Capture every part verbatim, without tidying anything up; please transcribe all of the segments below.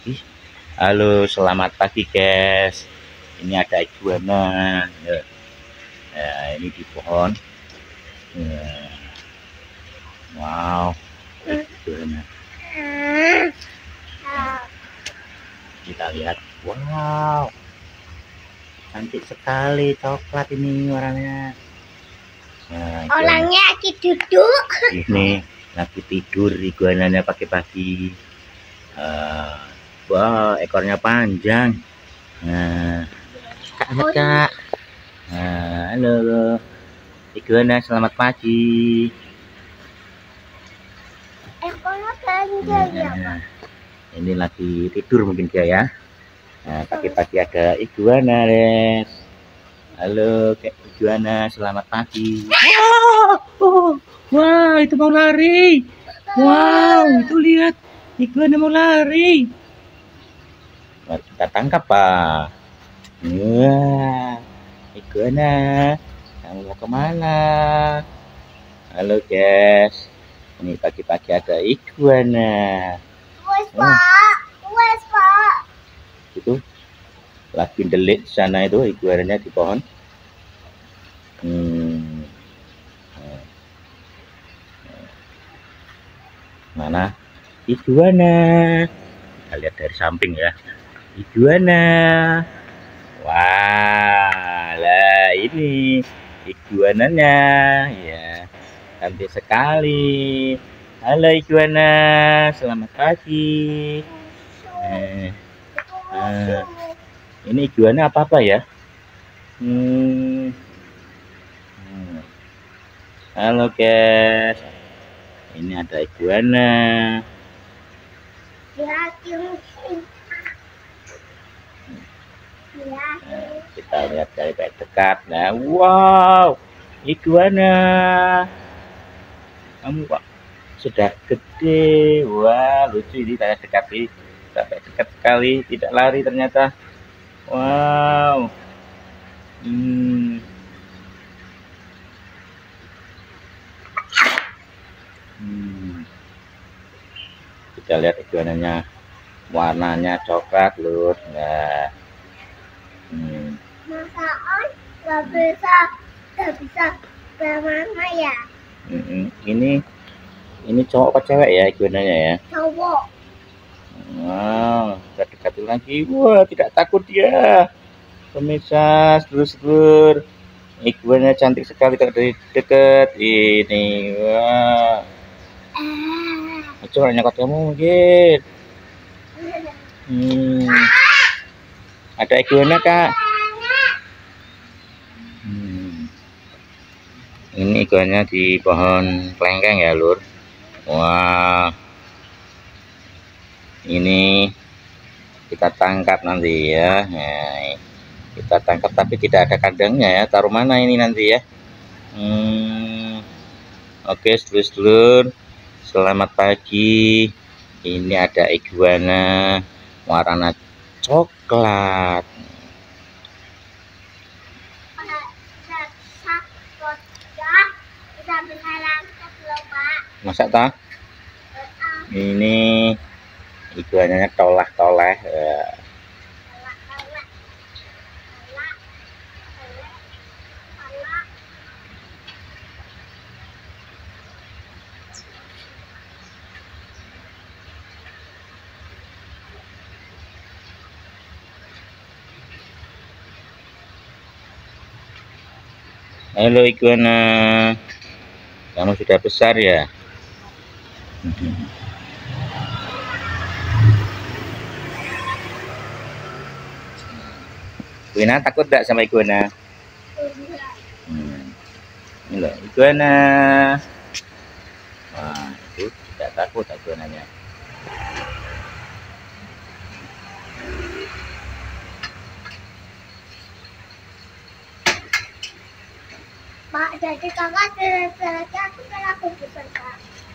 pagi. Halo, selamat pagi guys. Ini ada iguana. Ya. Nah, ini di pohon. Ya. Wow, iguana. Kita lihat. Wow, cantik sekali, coklat ini warnanya. Nah, orangnya lagi duduk. Ini lagi tidur iguananya pagi-pagi. Uh, wow, ekornya panjang. Nah, kak, kak. Nah, halo, iguana, selamat pagi. Ekornya panjang ya, Pak. Ini lagi tidur mungkin dia ya. Nah, pagi-pagi ada iguana, guys. Halo, Kak iguana, selamat pagi. Wow, oh, wow, itu mau lari. Wow, itu lihat, iguana mau lari. Nah, kita tangkap, Pak. Wah, iguana, kamu mau kemana? Halo, guys. Ini pagi-pagi ada iguana. Wes, Pak. Wes, Pak. Itu lagi delik sana itu iguananya di pohon. Hmm. Mana iguana? Kita lihat dari samping ya. Iguana. Wah, lah ini iguananya ya. Cantik sekali. Halo iguana, selamat pagi. Eh, eh, ini iguana apa apa ya? Hmm. Hmm. Halo guys, ini ada iguana. Ya, Nah, kita lihat dari dekat. Nah, wow, iguana. Kamu kok sudah gede. Wah, lucu ini, saya dekati sampai dekat sekali, tidak lari ternyata. Wow. Hmm. Hmm. Kita lihat iguananya, warnanya coklat, lur. Nah. Hmm. Masaan nggak bisa, nggak bisa bermana ya. Hmm. Ini ini cowok apa cewek ya iguananya ya? Cowok. Wow, kita dekati lagi. Wah, tidak takut dia. Pemirsa, sedulur-sedulur, iguana cantik sekali dari dekat ini. Wah, coba nyokot kamu mungkin. Hmm. Ada iguana kak. Hmm. Ini iguana di pohon kelengkeng ya lur. Wah, ini kita tangkap nanti ya. Nah, kita tangkap tapi tidak ada kandangnya ya. Taruh mana ini nanti ya? Hmm. Oke, sedulur-sedulur, selamat pagi. Ini ada iguana warna coklat. Masak tak? Ini iguananya toleh-toleh. Ya. Halo iguana, kamu sudah besar ya? Iguana takut gak sama iguana? Hmm. Ini loh iguana. Wah, itu tidak takut iguananya. Pak, jadi kakak terus aku kan aku besar kak.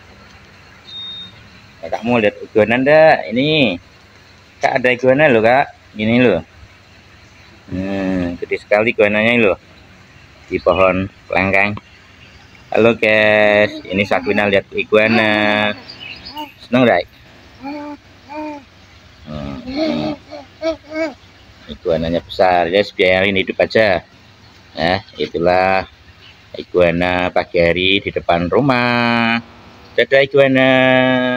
Kak mau lihat iguana enggak? Ini kak ada iguana loh kak. Ini loh. Hmm, gede sekali iguananya loh di pohon kelengkeng. Halo guys, ini Sakwina lihat iguana. Seneng gak? Hmm. Hmm. Iguananya besar ya, biarin hidup aja. Nah, itulah iguana pagi hari di depan rumah. Dadah iguana.